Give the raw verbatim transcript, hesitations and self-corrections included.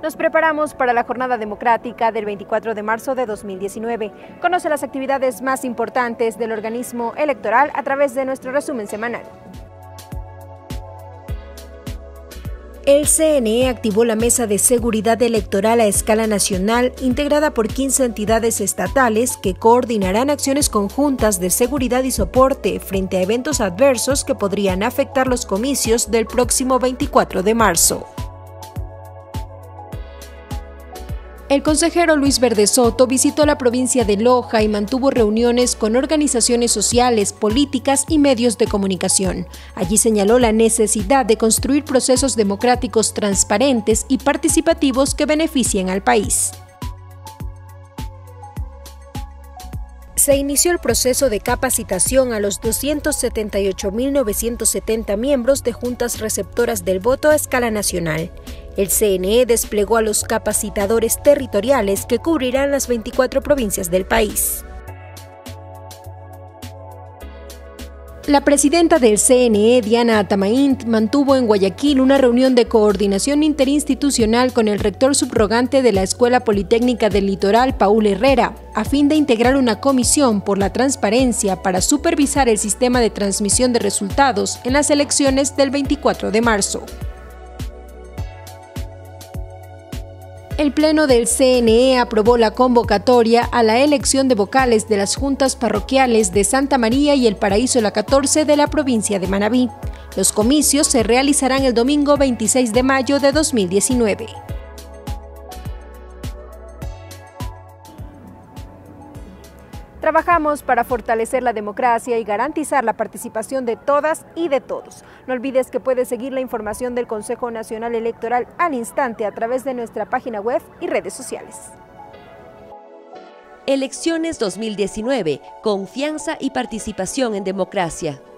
Nos preparamos para la jornada democrática del veinticuatro de marzo de dos mil diecinueve. Conoce las actividades más importantes del organismo electoral a través de nuestro resumen semanal. El C N E activó la Mesa de Seguridad Electoral a escala nacional, integrada por quince entidades estatales que coordinarán acciones conjuntas de seguridad y soporte frente a eventos adversos que podrían afectar los comicios del próximo veinticuatro de marzo. El consejero Luis Verde Soto visitó la provincia de Loja y mantuvo reuniones con organizaciones sociales, políticas y medios de comunicación. Allí señaló la necesidad de construir procesos democráticos transparentes y participativos que beneficien al país. Se inició el proceso de capacitación a los doscientos setenta y ocho mil novecientos setenta miembros de juntas receptoras del voto a escala nacional. El C N E desplegó a los capacitadores territoriales que cubrirán las veinticuatro provincias del país. La presidenta del C N E, Diana Atamaint, mantuvo en Guayaquil una reunión de coordinación interinstitucional con el rector subrogante de la Escuela Politécnica del Litoral, Paul Herrera, a fin de integrar una comisión por la transparencia para supervisar el sistema de transmisión de resultados en las elecciones del veinticuatro de marzo. El Pleno del C N E aprobó la convocatoria a la elección de vocales de las juntas parroquiales de Santa María y El Paraíso La catorce de la provincia de Manabí. Los comicios se realizarán el domingo veintiséis de mayo de dos mil diecinueve. Trabajamos para fortalecer la democracia y garantizar la participación de todas y de todos. No olvides que puedes seguir la información del Consejo Nacional Electoral al instante a través de nuestra página web y redes sociales. Elecciones dos mil diecinueve. Confianza y participación en democracia.